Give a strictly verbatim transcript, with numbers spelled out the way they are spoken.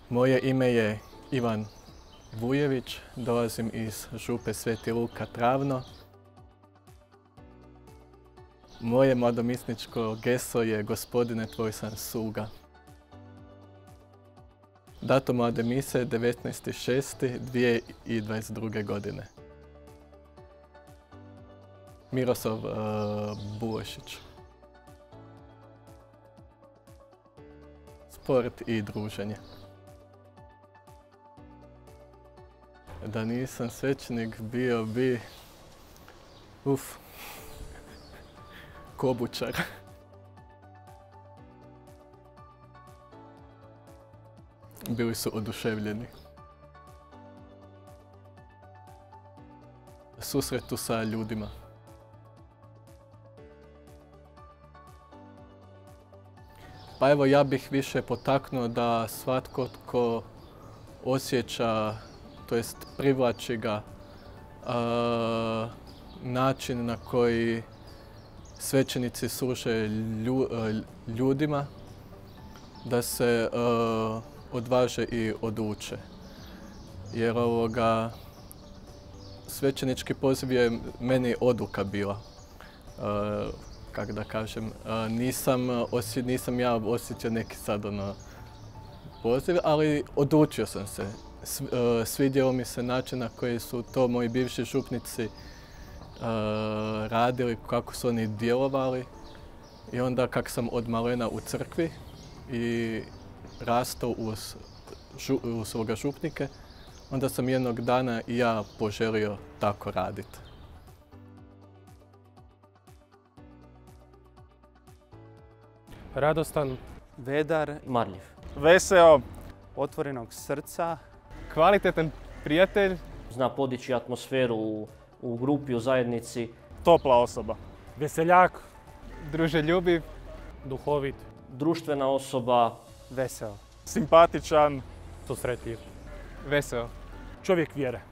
Moje ime je Ivan Vujević, dolazim iz župe Sveti Luka Travno. Moje mladomisničko geslo je Gospodine, tvoj sam sluga. Datum mlade mise devetnaesti šesti dvije tisuće dvadeset druge. godine. Miroslav uh, Bulošić. Sport i druženje. Da nisam svećenik, bio bi... Uf... Kobučar. Bili su oduševljeni. Susretu sa ljudima. Pa evo, ja bih više potaknuo da svatko tko osjeća, to jest privlači ga a, način na koji svećenici služe lju, ljudima, da se a, odvaže i oduče. Jer ovoga, svećenički poziv je meni odluka bila. A, kako da kažem, a, nisam, osje, nisam ja osjetio neki sad ono poziv, ali odlučio sam se. S, a, svidjelo mi se način na koji su to moji bivši župnici a, radili, kako su oni djelovali. I onda kako sam od malena u crkvi i rastao uz, uz svoga župnike, onda sam jednog dana i ja poželio tako raditi. Radostan, vedar, marljiv, veseo, otvorenog srca, kvalitetan prijatelj, zna podići atmosferu u, u grupi, u zajednici, topla osoba, veseljak, druželjubiv, duhovit, društvena osoba, veseo, simpatičan, susretljiv, veseo, čovjek vjere.